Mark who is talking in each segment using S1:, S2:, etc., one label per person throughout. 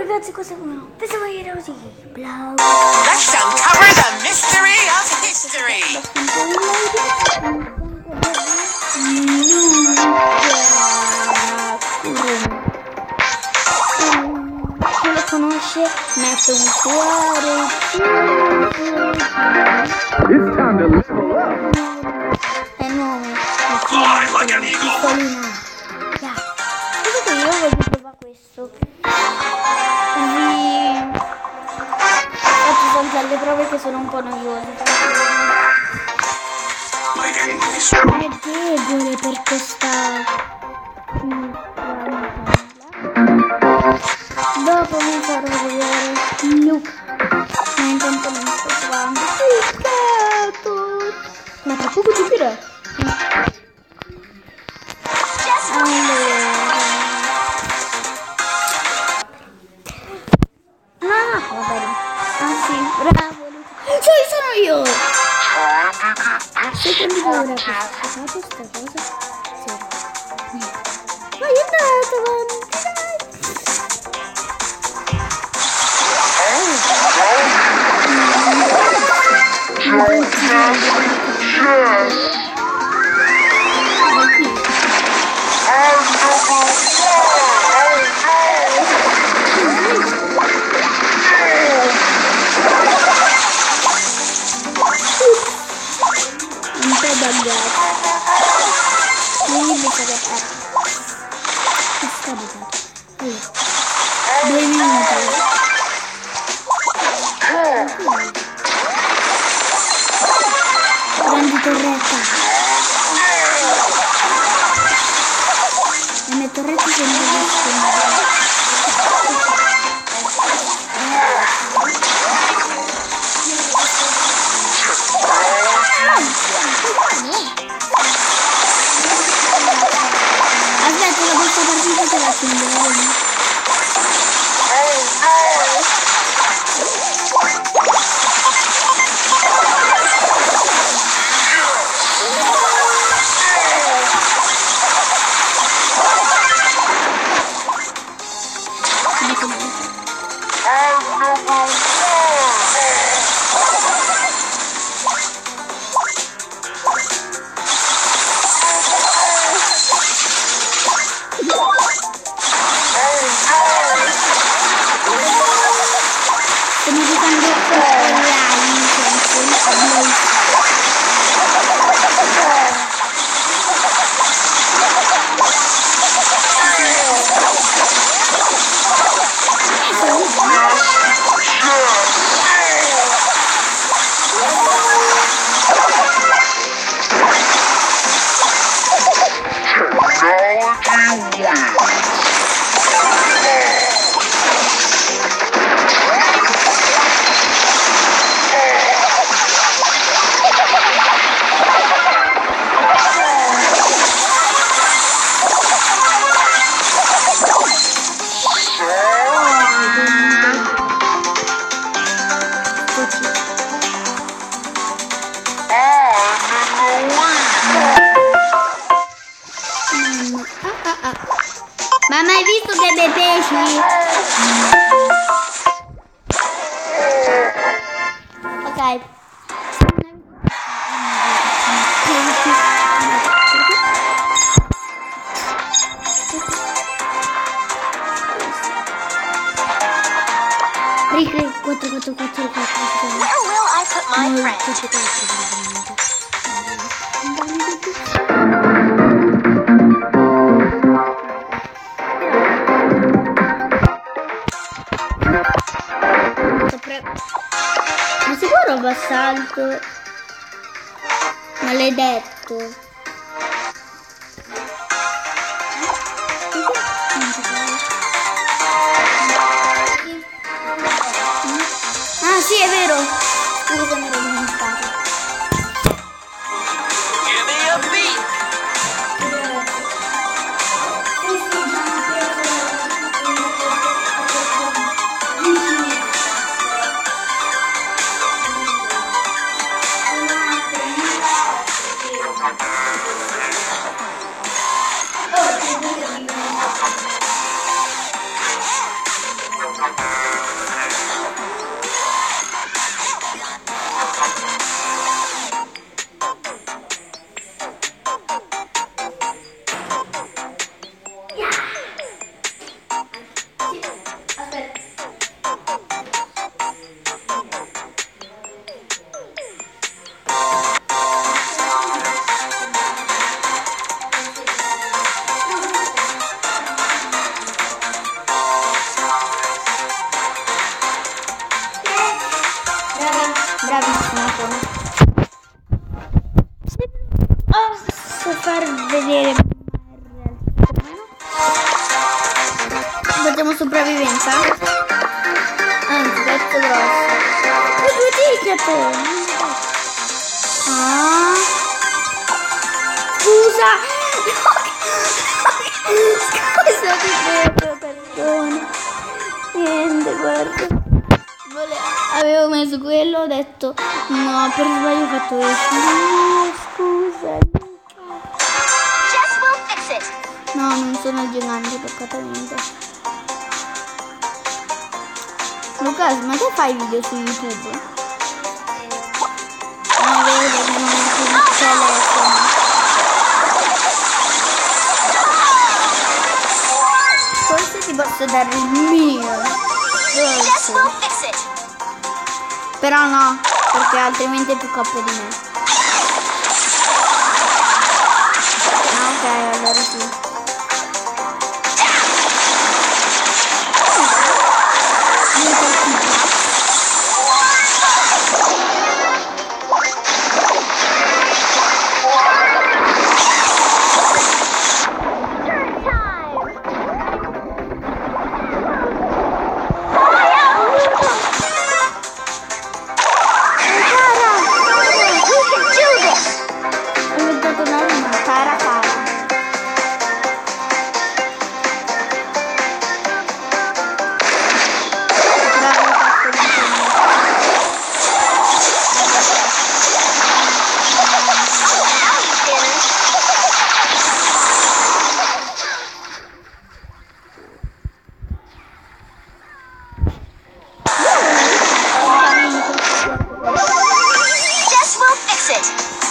S1: ragazzi, questo è uno. Pensavo che era così. Blau.
S2: Let's uncover the mystery of history.
S1: Chi lo conosce mette un cuore.
S3: It's time to level up.
S1: È nuovo.
S2: Fly like an eagle.
S1: Piccolino. Yeah. Comunque io voglio provare questo. Faccio sempre le prove che sono un po' noiose. È debole per questa. Dopo vi farò vedere Luke. Ma intanto non sto trovando il gatto. Ma tra poco ci dirò. Va bene. Ah sì, bravo Luca. Sì, sono io. Secondo me ora questa cosa. Sì. Ma è andato avanti, un po' buggato. Quindi mi sa che sta buggato. Allora, 2 minuti. Grandi torretta. Le mie torrette sono bellissime. Aspetta, la questa partita te la filmo. Ma mai visto che bei pesci? Ok.
S2: Where will I put my friend?
S1: Ma sicuro bassalto? Maledetto. Ah sì, è vero. Scusa, mi ero dimenticato.
S2: Give me a beat.
S1: senza. Anzi, pezzo grosso. E 2 ticket. Ah. Scusa. Scusa, ti prego, perdona. Niente, guarda. Avevo messo quello, ho detto no, per sbaglio ho fatto questo. No, scusa.
S2: Jess will fix it.
S1: No, non sono il gigante, peccatamente. Lucas, ma che fai video su YouTube? No, vedo che non è più il telefono. Forse ti posso dare il mio.
S2: Jess will
S1: Forse.
S2: fix it.
S1: Però no, perché altrimenti è più coppia di me. Ah, ok, allora sì.
S2: Jess will fix it.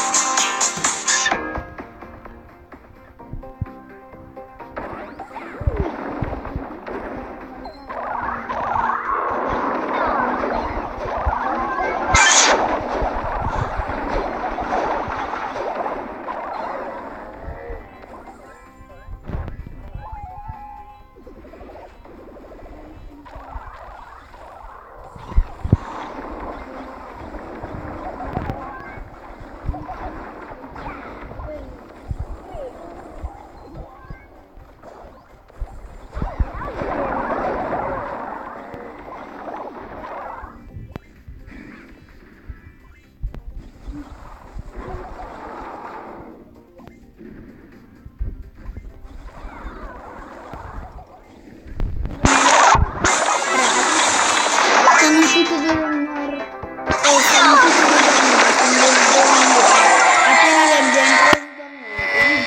S1: Sono tutti e due del nord. Sono tutti e due del nord. Appena li abbiamo presi da noi.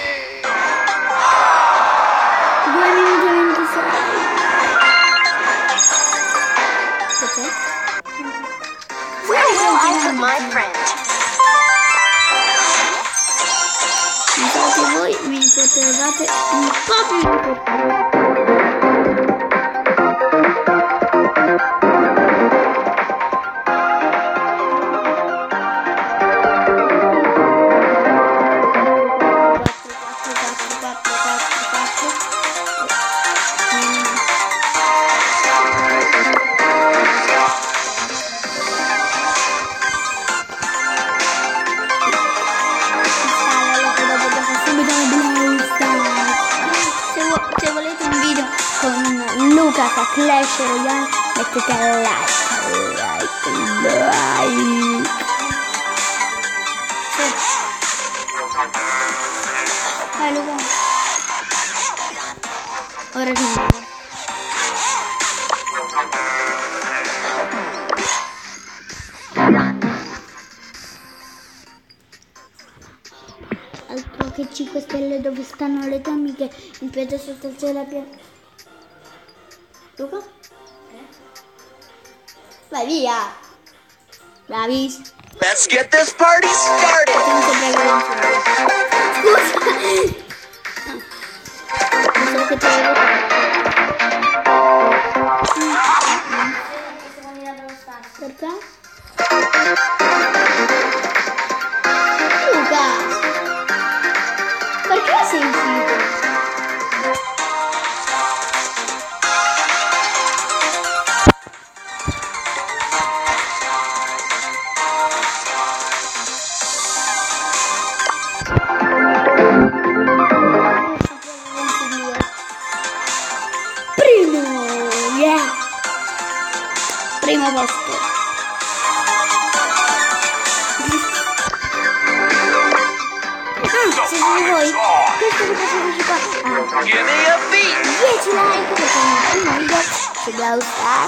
S1: 2 minuti e 26. Che c'è?
S2: Where will I put my friend?
S1: Infatti voi mi potevate un po' più importante. Se volete un video con Lucas a Clash Royale mettete like. Vai Luca. Ora che vedo. Altro che 5 stelle dove stanno le tue amiche in piede sotto il cielo pieno. Luca? Vai via! Bravis!
S3: Let's get this party started.
S1: Scusa! Non so che te lo perché? Luca! Perché sei uscito? primo posto. Se siete voi, questo che faccio qua.
S3: Give me a beat.
S1: 10 like perché è il primo video su Brawl Stars.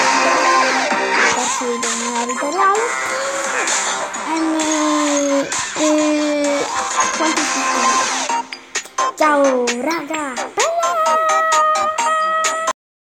S1: Terzo video nella vita reale. Quanti iscritti? Ciao raga, bella!